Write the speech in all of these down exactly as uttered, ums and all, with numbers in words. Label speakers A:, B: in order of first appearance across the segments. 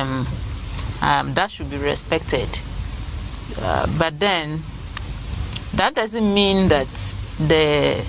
A: um, um, that should be respected. Uh, but then that doesn't mean that the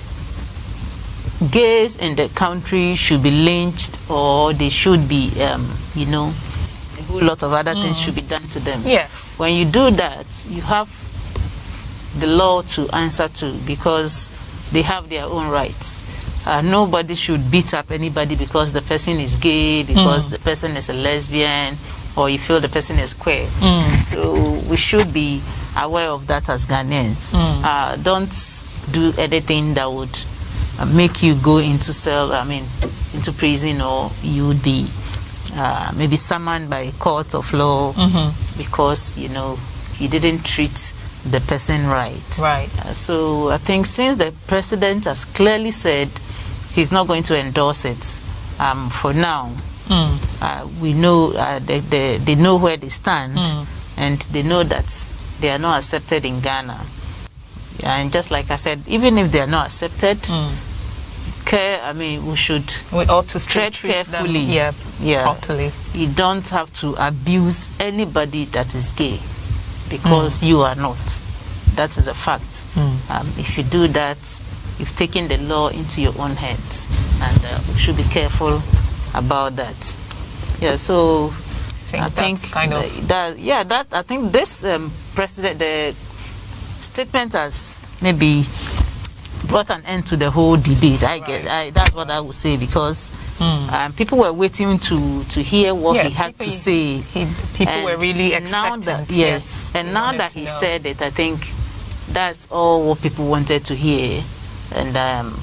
A: gays in the country should be lynched, or they should be, um, you know, a whole lot of other mm. things should be done to them.
B: Yes.
A: When you do that, you have the law to answer to, because they have their own rights. Uh, nobody should beat up anybody because the person is gay, because mm. the person is a lesbian, or you feel the person is queer. Mm. So we should be aware of that as Ghanaians. Mm. Uh, don't do anything that would uh, make you go into cell, I mean, into prison, or you would be uh, maybe summoned by a court of law mm-hmm. because, you know, you didn't treat the person right.
B: Right.
A: Uh, so I think since the president has clearly said he's not going to endorse it um, for now, mm. uh, we know uh, they, they, they know where they stand, mm. and they know that they are not accepted in Ghana. And just like I said, even if they are not accepted, mm. care, I mean, we should
B: we ought to
A: tread
B: treat
A: carefully.
B: Them, yeah, yeah, properly.
A: You don't have to abuse anybody that is gay because mm. you are not. That is a fact. Mm. Um, if you do that, you've taken the law into your own hands, and uh, we should be careful about that. Yeah, so I think, I think
B: kind of
A: that, yeah, that I think this um, president, the statement has maybe brought an end to the whole debate. I right. get I, that's what I would say, because mm. um, people were waiting to to hear what yeah, he had people, to say.
B: He, people
A: and
B: were really expectant.
A: Now that, yes, yes, and now that he know. said it, I think that's all what people wanted to hear. And um,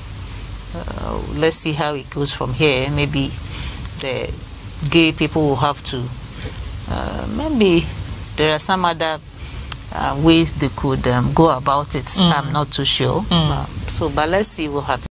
A: uh, let's see how it goes from here. Maybe the gay people will have to, uh, maybe there are some other uh, ways they could um, go about it. Mm. I'm not too sure. Mm. Uh, so, but let's see what happens.